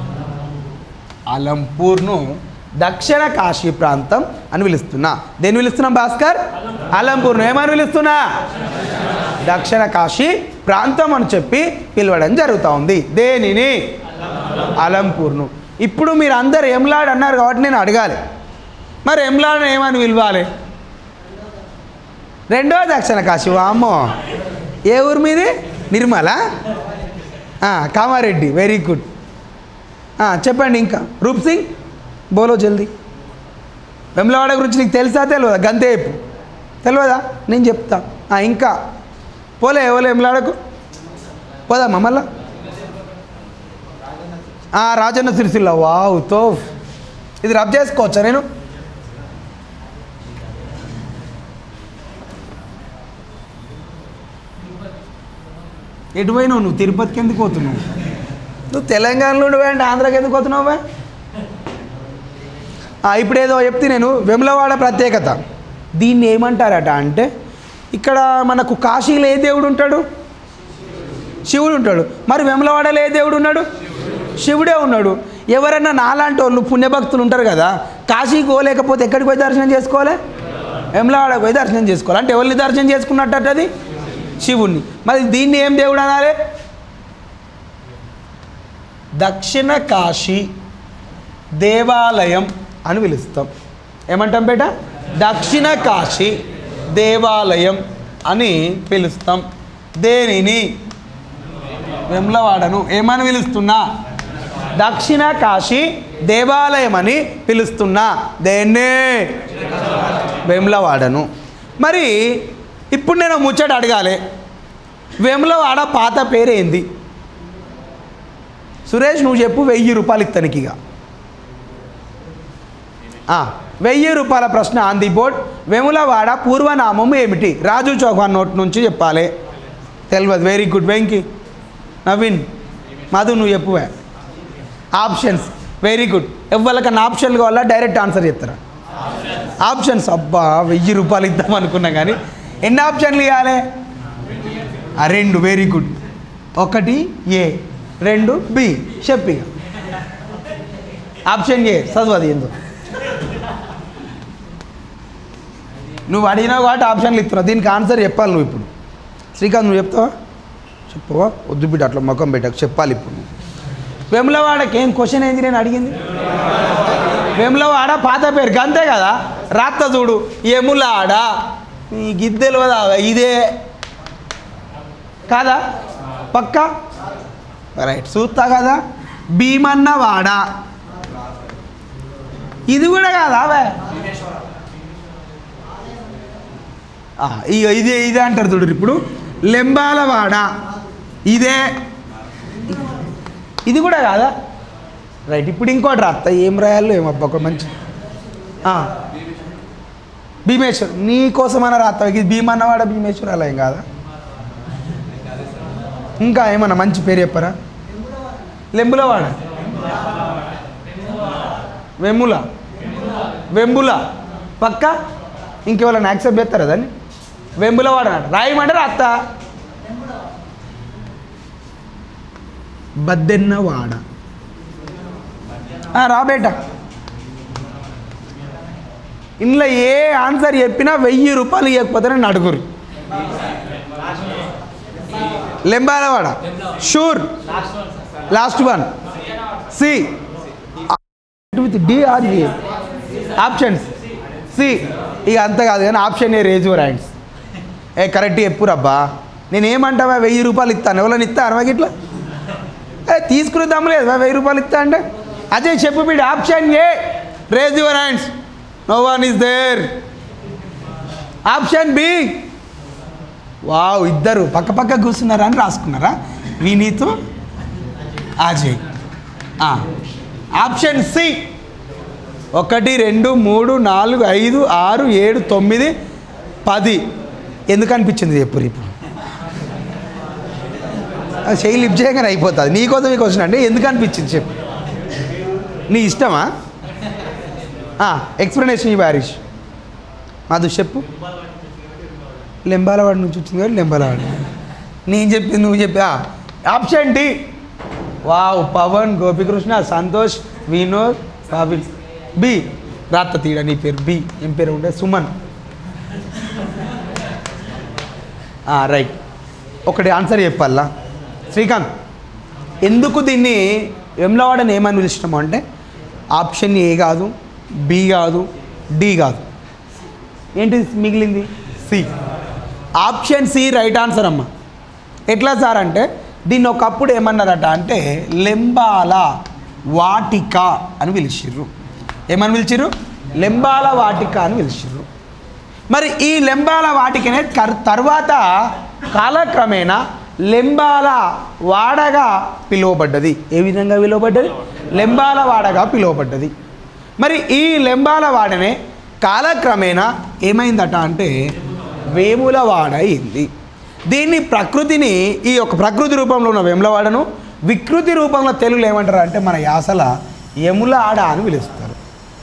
అలంపూర్ను దక్షిణ కాశీ ప్రాంతం అని పిలుస్తున్నా. దేన్ని పిలుస్తున్నాం భాస్కర్? అలంపూర్ను ఏమని పిలుస్తున్నా? దక్షిణ కాశీ ప్రాంతం అని చెప్పి పిలవడం జరుగుతూ ఉంది. దేనిని? అలంపూర్ను. ఇప్పుడు మీరు అందరు ఎమ్లాడ్ అన్నారు కాబట్టి నేను అడగాలి, మరి ఎమ్లాడ్ను ఏమని పిలవాలి? 2వ దక్షిణ కాశీ. వామ్మో, ఏ ఊరు మీది? నిర్మల. కామారెడ్డి. Very good. చెప్పండి ఇంకా. రూప్ సింగ్ బోలో జల్దీ. వెమ్లవాడ గురించి నీకు తెలుసా తెలియదా? గంతేపు తెలియదా? నేను చెప్తా. ఇంకా పోలే ఎవరు వెమ్లవాడకు? పోదామా మళ్ళా? రాజన్న సిరిసిల్ల. వావ్ తోఫ్. ఇది రబ్ చేసుకోవచ్చా నేను? ఎటు పోయినావు నువ్వు? తిరుపతికి ఎందుకు పోతున్నావు? నువ్వు తెలంగాణలో ఉండి ఆంధ్రాకి ఎందుకు పోతున్నావు? ఇప్పుడు ఏదో చెప్తే నేను వేములవాడ ప్రత్యేకత దీన్ని ఏమంటారట అంటే ఇక్కడ మనకు కాశీలో ఏ దేవుడు ఉంటాడు? శివుడు ఉంటాడు. మరి వేములవాడలో ఏ దేవుడు ఉన్నాడు? శివుడే ఉన్నాడు. ఎవరైనా నాలాంటి వాళ్ళు పుణ్యభక్తులు ఉంటారు కదా, కాశీకి పోలేకపోతే ఎక్కడికి పోయి దర్శనం చేసుకోవాలి? వేములవాడకు పోయి దర్శనం చేసుకోవాలి. అంటే ఎవరిని దర్శనం చేసుకున్నట్టు అది? శివుణ్ణి. మరి దీన్ని ఏం దేవుడు అనాలి? దక్షిణ కాశీ దేవాలయం అని పిలుస్తాం. ఏమంటాం బేట? దక్షిణ కాశీ దేవాలయం అని పిలుస్తాం. దేనిని? వేములవాడను ఏమని పిలుస్తున్నా? దక్షిణ కాశీ దేవాలయం అని పిలుస్తున్నా. దేన్నే? వేములవాడను. మరి ఇప్పుడు నేను ముచ్చట అడగాలి, వేములవాడ పాత పేరేంది? సురేష్ నువ్వు చెప్పు. 1000 రూపాయలు ఇత్తనికి. ఇక 1000 రూపాయల ప్రశ్న ఆన్ ది బోర్డ్. వేములవాడ పూర్వనామం ఏమిటి? రాజు చౌహాన్ నోట్ నుంచి చెప్పాలి. తెలియదు. Very good. వెంకీ, నవీన్, మధు నువ్వు చెప్పువే. ఆప్షన్స్. Very good. ఎవరికన్నా ఆప్షన్లు కావాలా డైరెక్ట్ ఆన్సర్ చెప్తారా? ఆప్షన్స్. అబ్బా 1000 రూపాయలు ఇద్దాం అనుకున్నా కానీ ఎన్ని ఆప్షన్లు ఇవ్వాలి? 2. Very good. 1 A, 2 B. చెప్పి ఆప్షన్ ఏ చదువు. ఏందో నువ్వు అడిగినావు కాబట్టి ఆప్షన్లు ఇస్తున్నావు. దీనికి ఆన్సర్ చెప్పాలి నువ్వు. ఇప్పుడు శ్రీకాంత్ నువ్వు చెప్తావా? చెప్పవా? వద్దు బిడ్డ, అట్లా ముఖం పెట్టకు, చెప్పాలి ఇప్పుడు. వేములవాడకి ఏం క్వశ్చన్ ఏంది నేను అడిగింది? వేములవాడ పాత పేరు అంతే కదా. రాత్త చూడు, ఎములాడ. ఈ గిద్దెలు కదా, ఇదే కాదా? పక్కా రైట్. చూస్తా కదా. భీమన్నవాడ ఇది కూడా కాదా? ఇదే ఇదే అంటారు చూడు. ఇప్పుడు లెంబాలవాడ ఇదే, ఇది కూడా కాదా? రైట్. ఇప్పుడు ఇంకోటి రాత్త. ఏం రాయాలో ఏమబ్బా ఒక మంచి భీమేశ్వర్. నీ కోసమైనా రాత్త. ఇది భీమన్నవాడ భీమేశ్వర్ అలా ఏం కాదా? ఇంకా ఏమన్నా మంచి పేరు చెప్పరా? లెంబులవాడ, వెమ్ముల, వెంబుల. పక్క ఇంకెవరైనా యాక్సెప్ట్ చేస్తారా దాన్ని? వెంబులవాడ రాయమంటారా అత్త? బద్దెన్నవాడ. రా బేట. ఇందులో ఏ ఆన్సర్ చెప్పినా 1000 రూపాయలు ఇవ్వకపోతే నేను అడుగురు. Lembalavada sure. Last one C. D or A options C. ఇక అంత కాదు కానీ option A raise your hands. Correct చెప్పురబ్బా. నేనేమంటావా? 1000 రూపాయలు ఇస్తాను. ఎవరైనా ఇస్తా అనమాకి ఇట్లా తీసుకుని దమ్మలేదు. 1000 రూపాయలు ఇస్తా అంటే అదే చెప్పు బిడ్డ. Option A raise your hands. No one is there. Option B. Wow, ఇద్దరు పక్క పక్క కూర్చున్నారా అని రాసుకున్నారా? వినీత్ అజయ్. Option C. 1 2 3 4 5 6 7 9 10. ఎందుకు అనిపించింది చెప్పు. ఇప్పుడు చేయి లిఫ్ట్ చేయగానే అయిపోతుంది. నీకోసం మీకు వచ్చిన అంటే ఎందుకు అనిపించింది చెప్పు. నీ ఇష్టమా? ఎక్స్ప్లెనేషన్ ఇవ్వ హరీష్. మధు చెప్పు. లెంబాలవాడ నుంచి వచ్చింది కాబట్టి లెంబాలవాడ. నేను చెప్పింది నువ్వు చెప్పా. Option D. Wow, Pavan, Gopikrishna, Santosh, Vinod, Pavil. B. రాత్త తీడ నీ పేరు బి. ఏం పేరు ఉంటే? సుమన్. రైట్. ఒకటి ఆన్సర్ చెప్పాలా శ్రీకాంత్? ఎందుకు దీన్ని వేములవాడని ఏమని పిలుస్తున్నాము అంటే ఆప్షన్ ఏ కాదు, బి కాదు, డి కాదు. ఏంటి మిగిలింది? C. Option C right answer అమ్మ. ఎట్లా సార్ అంటే దీన్ని ఒకప్పుడు ఏమన్నారట అంటే లెంబాల వాటిక అని పిలిచిర్రు. ఏమని పిలిచిర్రు? లెంబాల వాటిక అని పిలిచిర్రు. మరి ఈ లెంబాల వాటికనే తర్వాత కాలక్రమేణా లెంబాల వాడగా పిలువబడ్డది. ఏ విధంగా పిలువబడ్డది? లెంబాల వాడగా పిలువబడ్డది. మరి ఈ లెంబాల వాడనే కాలక్రమేణా ఏమైందట అంటే వేములవాడ అయింది. దీన్ని ప్రకృతిని, ఈ యొక్క ప్రకృతి రూపంలో ఉన్న వేములవాడను వికృతి రూపంలో తెలుగులో ఏమంటారు అంటే మన యాసల యములాడ అని పిలుస్తారు.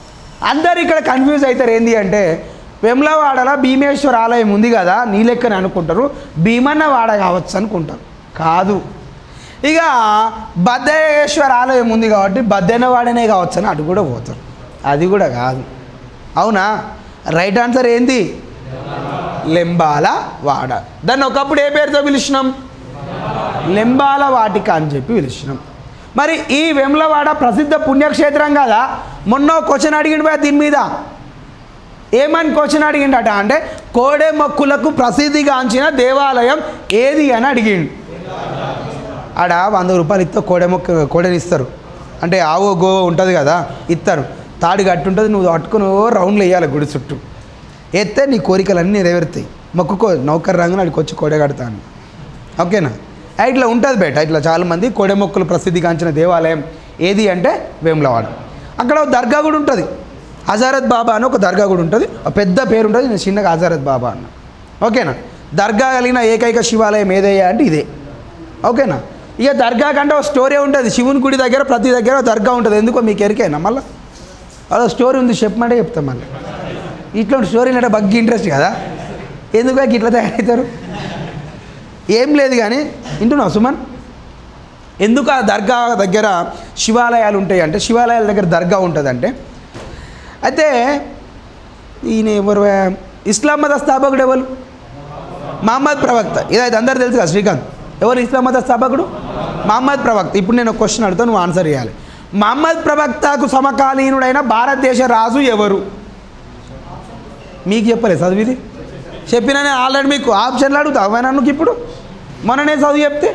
అందరు ఇక్కడ కన్ఫ్యూజ్ అవుతారు ఏంటి అంటే వేములవాడలో భీమేశ్వర ఆలయం ఉంది కదా నీ లెక్కని అనుకుంటారు, భీమన్న వాడ కావచ్చు అనుకుంటారు. కాదు, ఇక భద్రేశ్వర ఆలయం ఉంది కాబట్టి బద్దెనవాడనే కావచ్చు అని అటు కూడా పోతారు. అది కూడా కాదు. అవునా? రైట్ ఆన్సర్ ఏంది? లెంబాల వాడ. దాన్ని ఒకప్పుడు ఏ పేరుతో పిలిచినాం? లెంబాల వాటిక అని చెప్పి పిలిచినాం. మరి ఈ వేములవాడ ప్రసిద్ధ పుణ్యక్షేత్రం కదా. మొన్న క్వశ్చన్ అడిగిండు పోయా దీని మీద. ఏమని క్వశ్చన్ అడిగిండట అంటే కోడె మొక్కులకు ప్రసిద్ధిగాంచిన దేవాలయం ఏది అని అడిగిండు. ఆడ 100 రూపాయలు ఇస్తే కోడెని ఇస్తారు. అంటే ఆవో గో ఉంటుంది కదా, ఇస్తారు. తాడు గట్టి ఉంటుంది, నువ్వు పట్టుకుని రౌండ్లు వేయాలి గుడి చుట్టూ. ఎత్తే నీ కోరికలన్నీ నెరవేరుతాయి. మొక్కుకో నౌకర్ రంగున అడికి వచ్చి కోడె కడతాను. ఓకేనా? ఇట్లా ఉంటుంది బేట. ఇట్లా చాలామంది కోడె మొక్కులు ప్రసిద్ధిగాంచిన దేవాలయం ఏది అంటే వేములవాడ. అక్కడ ఒక దర్గా కూడా ఉంటుంది, హజరత్ బాబా అని ఒక దర్గా కూడా ఉంటుంది. పెద్ద పేరు ఉంటుంది, నేను చిన్నగా హజరత్ బాబా అన్న. ఓకేనా? దర్గా కలిగిన ఏకైక శివాలయం ఏదయ్యా అంటే ఇదే. ఓకేనా? ఇక దర్గా కంటే ఒక స్టోరీ ఉంటుంది. శివుని గుడి దగ్గర ప్రతి దగ్గర దర్గా ఉంటుంది. ఎందుకో మీకు ఎరికైనా మళ్ళీ అలా స్టోరీ ఉంది, చెప్పమంటే చెప్తాం. మళ్ళీ ఇట్లాంటి స్టోరీలు అంటే బగ్గి ఇంట్రెస్ట్ కదా, ఎందుకు ఇట్లా తయారవుతారు? ఏం లేదు కానీ వింటున్నావు సుమన్, ఎందుకు ఆ దర్గా దగ్గర శివాలయాలు ఉంటాయి అంటే శివాలయాల దగ్గర దర్గా ఉంటుందంటే, అయితే ఈయన ఎవరు? ఇస్లాం మత స్థాపకుడు ఎవరు? మహమ్మద్ ప్రవక్త. ఇదైతే అందరు తెలుసు కదా శ్రీకాంత్. ఎవరు ఇస్లాం మత స్థాపకుడు? మహమ్మద్ ప్రవక్త. ఇప్పుడు నేను ఒక క్వశ్చన్ అడుగుతాను, నువ్వు ఆన్సర్ చేయాలి. మహమ్మద్ ప్రవక్తకు సమకాలీనుడైన భారతదేశ రాజు ఎవరు? మీకు చెప్పలేదు చదివిది చెప్పినా నేను ఆల్రెడీ మీకు ఆప్షన్లు అడుగుతా అవన్నీ. ఇప్పుడు మొన్ననే చదువు చెప్తే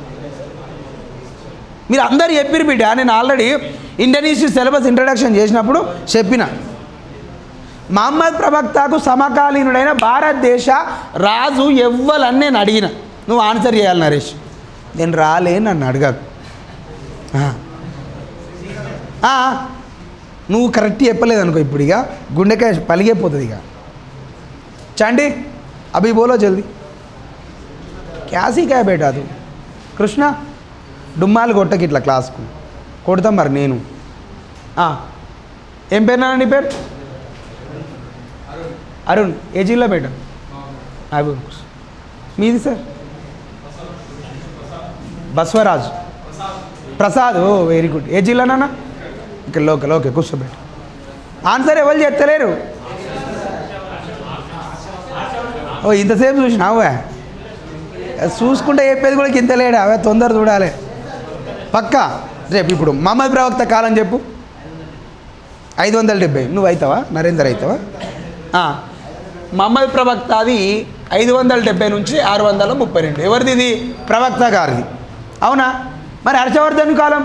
మీరు అందరు చెప్పిరు బిడ్డ. నేను already Indian history syllabus introduction చేసినప్పుడు చెప్పిన మహమ్మద్ ప్రవక్తకు సమకాలీనుడైన భారతదేశ రాజు ఎవ్వలని నేను అడిగిన. నువ్వు ఆన్సర్ చేయాలి నరేష్. నేను రాలే నన్ను అడగకు. నువ్వు కరెక్ట్ చెప్పలేదు అనుకో, ఇప్పుడు ఇక గుండెకాయ పలిగైపోతుంది. ఇక చాండి అభి బోలో జల్దీ. క్యాసీ క్యా బేటా తు కృష్ణ డుమ్మాలు కొట్టకి ఇట్లా క్లాస్కు కొడతాం. మరి నేను ఏం పేరు నాన్న నీ పేరు? అరుణ్. ఏ జిల్లా బేట? మీది sir? Baswaraj Prasad. Oh very good. ఏ జిల్లా నాన్న? ఇక్కడ లోకల్. ఓకే కూర్చోబెట్ట. ఆన్సర్ ఎవరు చెప్తలేరు? ఓ ఇంతసేపు చూసినావా? చూసుకుంటే చెప్పేది కూడా ఇంత లేడా? అవే తొందర చూడాలి పక్కా. రేపు ఇప్పుడు మహమ్మద్ ప్రవక్త కాలం చెప్పు. 570. నువ్వు అవుతావా? నరేందర్ అవుతావా? మహమ్మద్ ప్రవక్త అది 570 నుంచి 632. ఎవరిది ఇది? ప్రవక్త గారిది. అవునా? మరి హర్షవర్ధన్ కాలం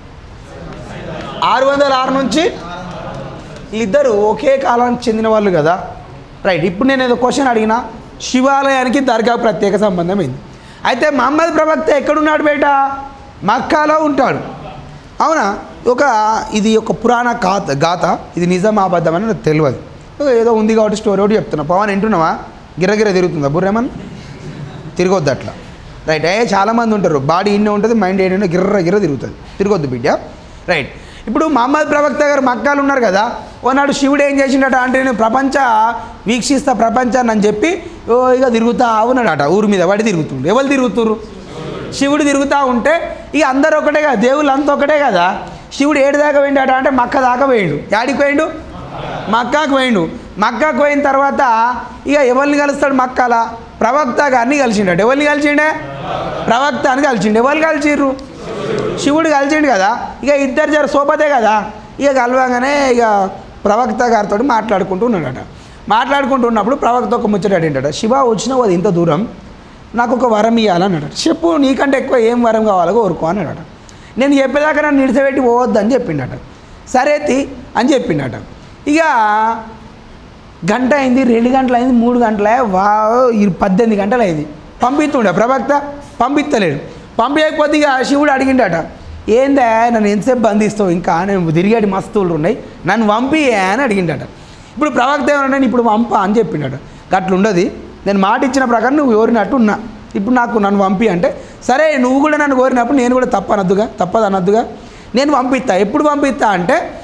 606 నుంచి. వీళ్ళిద్దరూ ఒకే కాలానికి చెందిన వాళ్ళు కదా. రైట్. ఇప్పుడు నేను ఏదో క్వశ్చన్ అడిగినా, శివాలయానికి దర్గా ప్రత్యేక సంబంధం ఏంది? అయితే మహమ్మద్ ప్రవక్త ఎక్కడున్నాడు బేట? మక్కాలో ఉంటాడు. అవునా? ఇది ఒక పురాణ గాథ. ఇది నిజం అబద్ధం అని నాకు తెలియదు. ఏదో ఉంది కాబట్టి స్టోరీ ఒకటి చెప్తున్నా. పవన్ వింటున్నావా? గిర్రగిర తిరుగుతుందా బుర్రేమన్? తిరగొద్దు అట్లా. రైట్. చాలామంది ఉంటారు, బాడీ ఇన్నే ఉంటుంది, మైండ్ ఏంటంటే గిర్ర తిరుగుతుంది. తిరగొద్దు బిడ్డ. రైట్. ఇప్పుడు మహమ్మద్ ప్రవక్త గారు మక్కాలు ఉన్నారు కదా. ఓనాడు శివుడు ఏం చేసిండట అంటే నేను వీక్షిస్తా ప్రపంచాన్ని అని చెప్పి ఇక తిరుగుతా ఉన్నాడట ఊరి మీద. వాడి తిరుగుతుండు. ఎవరు తిరుగుతురు? శివుడు తిరుగుతూ ఉంటే ఇక అందరు ఒకటే కదా, దేవుళ్ళు అంతా ఒకటే కదా. శివుడు ఏడు దాకా పోయిండట అంటే మక్క దాకా పోయిండు. యాడికి పోయిండు? మక్కాకు పోయిండు. మక్కాకు పోయిన తర్వాత ఇక ఎవరిని కలుస్తాడు మక్కాల? ప్రవక్త గారిని కలిసిండట. ఎవరిని కలిసిండే? ప్రవక్త అని కలిసిండు. ఎవరు కలిసిర్రు? శివుడు కలిసిండు కదా. ఇక ఇద్దరు జర సోపతే కదా. ఇక కలవగానే ఇక ప్రవక్త గారితో మాట్లాడుకుంటూ ఉన్నాడట. మాట్లాడుకుంటూ ఉన్నప్పుడు ప్రవక్త ఒక ముచ్చట అడిగిండట. శివ వచ్చినావు అది ఇంత దూరం, నాకు ఒక వరం ఇవ్వాలన్నాడట. చెప్పు, నీకంటే ఎక్కువ ఏం వరం కావాలో కోరుకో అన్నాడట. నేను చెప్పేదాకా నన్ను నిడిచిపెట్టి పోవద్దు అని చెప్పిండట. సరే అని చెప్పిండట. ఇక గంట అయింది, 2 గంటలు అయింది, 3 గంటలే, 18 గంటలు అయింది. పంపిస్తుండే ప్రవక్త, పంపిస్తలేడు. పంపించకపోతే ఇక శివుడు అడిగిండట, ఏందా నన్ను ఎంతసేపు బంధిస్తావు, ఇంకా నేను తిరిగాడి మస్తువులు ఉన్నాయి, నన్ను పంపియే అని అడిగిండట. ఇప్పుడు ప్రవక్త ఏమన్నా ఇప్పుడు పంప అని చెప్పిండట. అట్లుండదు, నేను మాట ఇచ్చిన ప్రకారం నువ్వు కోరినట్టు ఉన్నా, ఇప్పుడు నన్ను పంపి అంటే, సరే నువ్వు కూడా నన్ను కోరినప్పుడు నేను కూడా తప్పదనద్దుగా నేను పంపిస్తా. ఎప్పుడు పంపిస్తా అంటే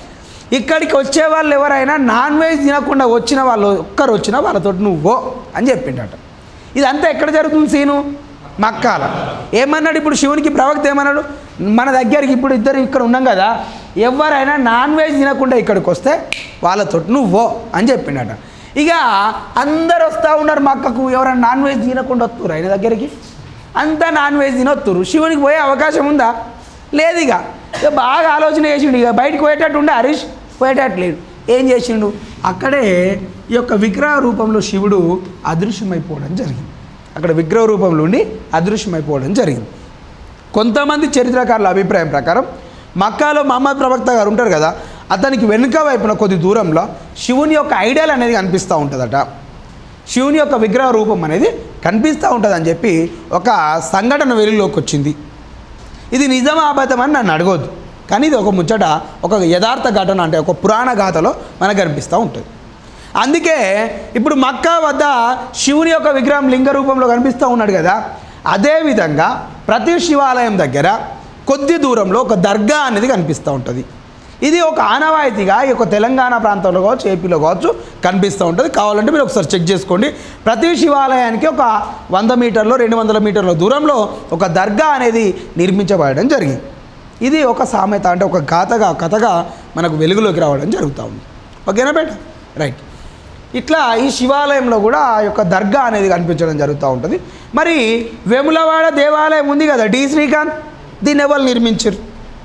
ఇక్కడికి వచ్చే వాళ్ళు ఎవరైనా నాన్ వెజ్ తినకుండా వచ్చిన వాళ్ళు ఒక్కరు వచ్చినా వాళ్ళతో నువ్వు అని చెప్పిండట. ఇదంతా ఎక్కడ జరుగుతుంది సీను? మక్కాల. ఏమన్నాడు ఇప్పుడు శివునికి ప్రవక్త ఏమన్నాడు? మన దగ్గరికి ఇప్పుడు ఇద్దరు ఇక్కడ ఉన్నాం కదా, ఎవరైనా నాన్ వెజ్ తినకుండా ఇక్కడికి వస్తే వాళ్ళతో నువ్వు అని చెప్పిండట. ఇక అందరు వస్తూ ఉన్నారు మక్కకు, ఎవరైనా నాన్ వెజ్ తినకుండా వస్తున్నారు ఆయన దగ్గరికి, అంతా నాన్ వెజ్ తినొత్తురు. శివునికి పోయే అవకాశం ఉందా? లేదు. ఇక బాగా ఆలోచన చేసిండు, ఇక బయటకు పోయేటట్టు ఉండే హరీష్, పోయేటట్టు లేడు. ఏం చేసిండు? అక్కడే ఈ యొక్క విగ్రహ రూపంలో శివుడు అదృశ్యమైపోవడం జరిగింది. అక్కడ విగ్రహ రూపంలో ఉండి అదృశ్యమైపోవడం జరిగింది. కొంతమంది చరిత్రకారుల అభిప్రాయం ప్రకారం మక్కాలో మహమ్మద్ ప్రవక్త గారు ఉంటారు కదా, అతనికి వెనుక వైపున కొద్ది దూరంలో శివుని యొక్క ఐడియల్ అనేది కనిపిస్తూ ఉంటుందట. శివుని యొక్క విగ్రహ రూపం అనేది కనిపిస్తూ ఉంటుందని చెప్పి ఒక సంఘటన వెలుగులోకి వచ్చింది. ఇది నిజమా అబద్ధం అని నన్ను అడగొద్దు, కానీ ఇది ఒక ముచ్చట, ఒక యథార్థ ఘటన, అంటే ఒక పురాణ గాథలో మనకు కనిపిస్తూ ఉంటుంది. అందుకే ఇప్పుడు మక్కా వద్ద శివుని యొక్క విగ్రహం లింగ రూపంలో కనిపిస్తూ ఉన్నాడు కదా, అదేవిధంగా ప్రతి శివాలయం దగ్గర కొద్ది దూరంలో ఒక దర్గా అనేది కనిపిస్తూ ఉంటుంది. ఇది ఒక ఆనవాయితీగా ఈ యొక్క తెలంగాణ ప్రాంతంలో కావచ్చు, ఏపీలో కావచ్చు కనిపిస్తూ ఉంటుంది. కావాలంటే మీరు ఒకసారి చెక్ చేసుకోండి. ప్రతి శివాలయానికి ఒక 100 మీటర్లు 200 మీటర్ల దూరంలో ఒక దర్గా అనేది నిర్మించబడడం జరిగింది. ఇది ఒక సామెత, అంటే ఒక కథగా మనకు వెలుగులోకి రావడం జరుగుతూ ఉంది. ఓకేనా బేట? రైట్. ఇట్లా ఈ శివాలయంలో కూడా ఆ యొక్క దర్గా అనేది కనిపించడం జరుగుతూ ఉంటుంది. మరి వేములవాడ దేవాలయం ఉంది కదా డి శ్రీకాంత్, దీన్ని ఎవరు నిర్మించారు?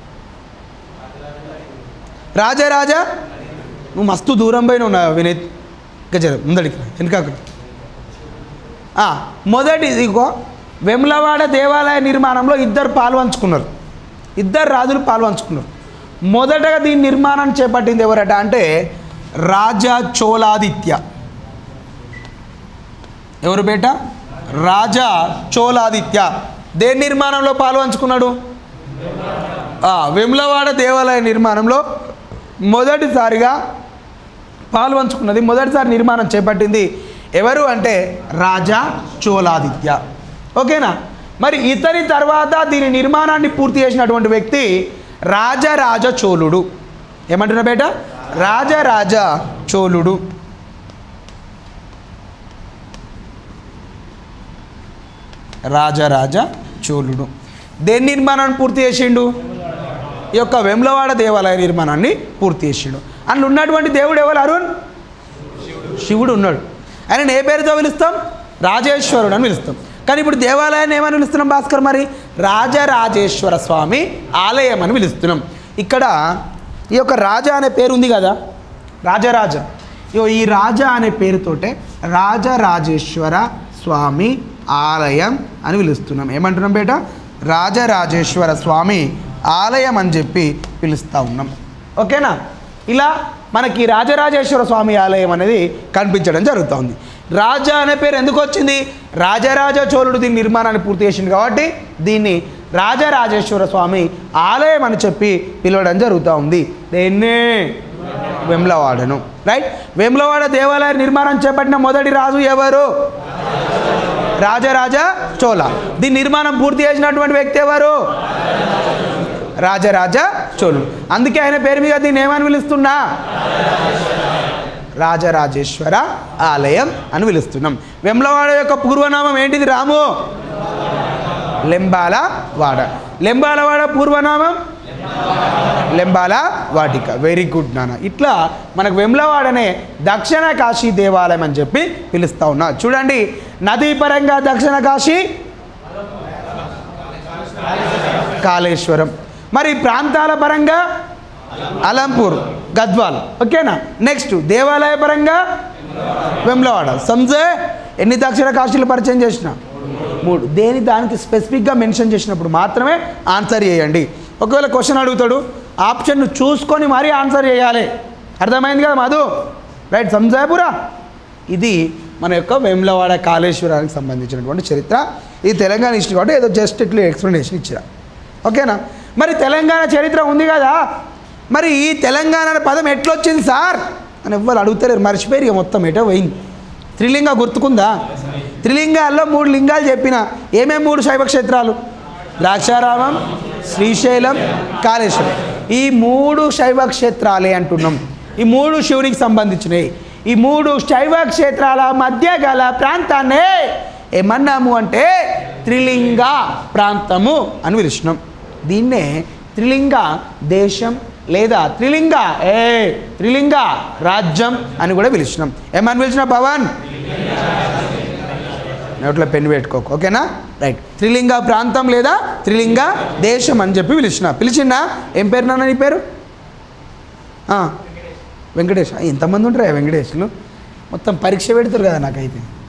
రాజా నువ్వు మస్తు దూరం పైన ఉన్నావు వినీత్, గజర ముందడికి వెనుక. మొదటి ఇదిగో వేములవాడ దేవాలయ నిర్మాణంలో ఇద్దరు రాజులు పాల్పంచుకున్నారు. మొదటగా దీని నిర్మాణాన్ని చేపట్టింది ఎవరట అంటే రాజా చోళాదిత్య. ఎవరు బేట? రాజా చోళాదిత్య. దేని నిర్మాణంలో పాల్పంచుకున్నాడు? వేములవాడ దేవాలయ నిర్మాణంలో మొదటిసారిగా పాల్పంచుకున్నది, మొదటిసారి నిర్మాణం చేపట్టింది ఎవరు అంటే రాజా చోళాదిత్య. ఓకేనా? మరి ఇతని తర్వాత దీని నిర్మాణాన్ని పూర్తి చేసినటువంటి వ్యక్తి రాజరాజ చోళుడు. ఏమంటున్నా బేట? రాజరాజ చోళుడు. రాజరాజ చోళుడు దేని నిర్మాణాన్ని పూర్తి చేసిండు? ఈ యొక్క వేములవాడ దేవాలయ నిర్మాణాన్ని పూర్తి చేసిండు. అందులో ఉన్నటువంటి దేవుడు ఎవరు? అరుణ్, శివుడు ఉన్నాడు. ఆయన ఏ పేరుతో పిలుస్తాం? రాజేశ్వరుడు అని పిలుస్తాం. కానీ ఇప్పుడు దేవాలయాన్ని ఏమని పిలుస్తున్నాం భాస్కర్? మరి రాజరాజేశ్వర స్వామి ఆలయం అని పిలుస్తున్నాం. ఇక్కడ ఈ యొక్క రాజా అనే పేరు ఉంది కదా, రాజరాజ, ఈ రాజా అనే పేరుతోటే రాజరాజేశ్వర స్వామి ఆలయం అని పిలుస్తున్నాం. ఏమంటున్నాం బేట? రాజరాజేశ్వర స్వామి ఆలయం అని చెప్పి పిలుస్తూ ఉన్నాం. ఓకేనా? ఇలా మనకి రాజరాజేశ్వర స్వామి ఆలయం అనేది కనిపించడం జరుగుతుంది. రాజా అనే పేరు ఎందుకు వచ్చింది? రాజరాజ చోళుడు దీని నిర్మాణాన్ని పూర్తి చేసింది కాబట్టి దీన్ని రాజరాజేశ్వర స్వామి ఆలయం అని చెప్పి పిలవడం జరుగుతూ ఉంది. దీన్నే వేములవాడను. రైట్. వేములవాడ దేవాలయ నిర్మాణం చేపట్టిన మొదటి రాజు ఎవరు? రాజరాజ చోళ. దీని నిర్మాణం పూర్తి చేసినటువంటి వ్యక్తి ఎవరు? రాజరాజ చోళుడు. అందుకే ఆయన పేరు మీద దీన్ని ఏమని పిలుస్తున్నా? రాజరాజేశ్వర ఆలయం అని పిలుస్తున్నాం. వేములవాడ యొక్క పూర్వనామం ఏంటిది రాము? లెంబాల వాడ. లెంబాలవాడ పూర్వనామం లెంబాల వాటిక. వెరీ గుడ్ నాన్న. ఇట్లా మనకు వేములవాడనే దక్షిణ కాశీ దేవాలయం అని చెప్పి పిలుస్తూ ఉన్నా. చూడండి, నదీ పరంగా దక్షిణ కాశీ కాళేశ్వరం, మరి ప్రాంతాల పరంగా అలంపూర్, గద్వాల్. ఓకేనా? నెక్స్ట్ దేవాలయ పరంగా వేములవాడ. సంజయ్ ఎన్ని దక్షిణ కాశీలు పరిచయం చేసిన? 3. దేని దానికి స్పెసిఫిక్గా మెన్షన్ చేసినప్పుడు మాత్రమే ఆన్సర్ చేయండి. ఒకవేళ క్వశ్చన్ అడుగుతాడు, ఆప్షన్ను చూసుకొని మరీ ఆన్సర్ చేయాలి. అర్థమైంది కదా మధు? రైట్. సంజయపురా. ఇది మన యొక్క వేములవాడ కాళేశ్వరానికి సంబంధించినటువంటి చరిత్ర. ఇది తెలంగాణ హిస్టరీ కాబట్టి ఏదో జస్ట్ ఇట్లా ఎక్స్ప్లెనేషన్ ఇచ్చా. ఓకేనా? మరి తెలంగాణ చరిత్ర ఉంది కదా, మరి ఈ తెలంగాణ పదం ఎట్లొచ్చింది సార్ అని ఎవ్వరు అడుగుతారు, మర్చిపోయారు. ఇక మొత్తం ఎటో పోయింది. త్రిలింగ గుర్తుకుందా? త్రిలింగాల్లో 3 లింగాలు చెప్పిన. ఏమేమి 3 శైవ క్షేత్రాలు? ద్రాక్షారామం, శ్రీశైలం, కాళేశ్వరం. ఈ 3 శైవ క్షేత్రాలే అంటున్నాం. ఈ 3 శివునికి సంబంధించినవి. ఈ 3 శైవ క్షేత్రాల మధ్య గల ప్రాంతాన్నే ఏమన్నాము అంటే త్రిలింగ ప్రాంతము అని పిలుస్తున్నాం. దీన్నే త్రిలింగ దేశం లేదా త్రిలింగ రాజ్యం అని కూడా పిలుస్తున్నాం. ఏమని పిలిచిన పవన్? నోట్లో పెన్ను పెట్టుకోకు, ఓకేనా? రైట్. త్రిలింగ ప్రాంతం లేదా త్రిలింగ దేశం అని చెప్పి పిలిచినా. ఏం పేరు నాన్న నీ పేరు? వెంకటేష్. ఎంతమంది ఉంటారా వెంకటేష్లు? మొత్తం పరీక్ష పెడతారు కదా నాకైతే.